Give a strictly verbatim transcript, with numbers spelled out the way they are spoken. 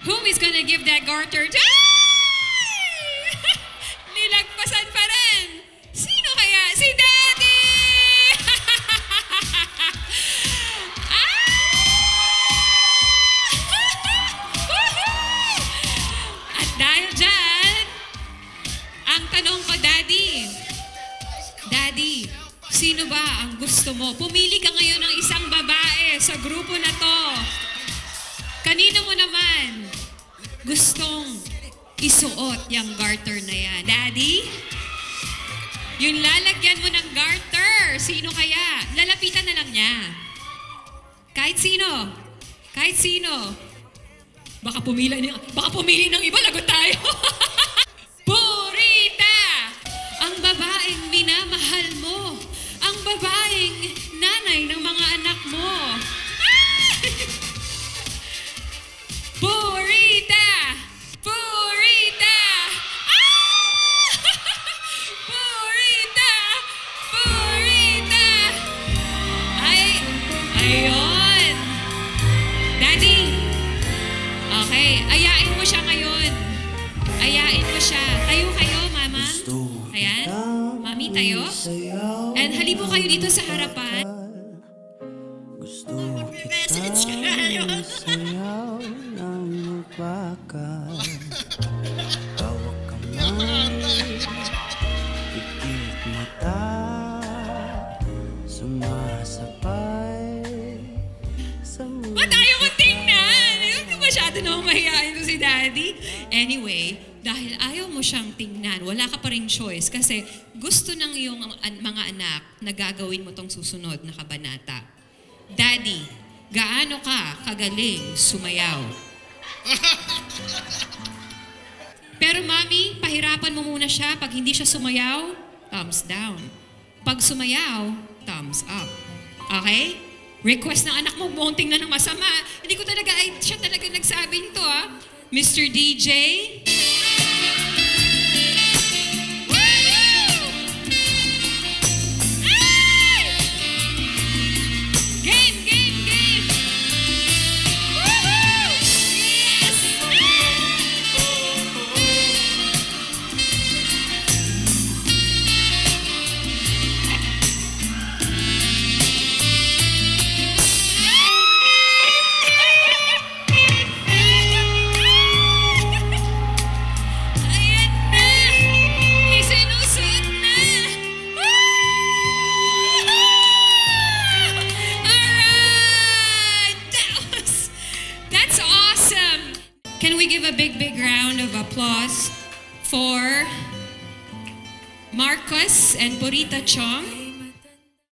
Whom is gonna give that garter to... Ay! Nilagpasan pa rin. Sino kaya? Si Daddy! At dahil dyan, ang tanong ko, Daddy, Daddy, sino ba ang gusto mo? Pumili ka ngayon ng isang babae sa grupo na to. Kanina mo naman gustong isuot yung garter na yan. Daddy, yung lalagyan mo ng garter, sino kaya? Lalapitan na lang niya. Kahit sino. Kahit sino. Baka pumili, baka pumili ng iba, lagot tayo. Purita! Ang babaeng minamahal mo. Ang babaeng nanay ng mga anak mo. Purita! Purita! Ah! Purita! Purita! Ay, ayun. Daddy, okay, ayain mo siya ngayon. Ayain mo siya. Tayo kayo, Mama. Ayan. Mami, tayo. And halipo kayo dito sa harapan. Gusto kita sayaw ng magpakal. Hawak kamay, pikit mata, sumasapay sa mundo. Ba't ayaw ko tingnan? Hindi ko masyado na mahihayin ko si Daddy. Anyway, dahil ayaw mo siyang tingnan, wala ka pa rin choice kasi gusto ng iyong an- mga anak na gagawin mo tong susunod na kabanata. Daddy, gaano ka kagaling sumayaw? Pero Mami, pahirapan mo muna siya. Pag hindi siya sumayaw, thumbs down. Pag sumayaw, thumbs up. Okay? Request ng anak mo, buong tingnan ng masama. Hindi ko talaga, ay, siya talaga nagsabi nito ah. Mister D J? Game, game, game! Woohoo! Yes! Ayan na! Isinusot na! Alright! That was, that's awesome! Can we give a big, big round of applause for Marcos and Purita Chong?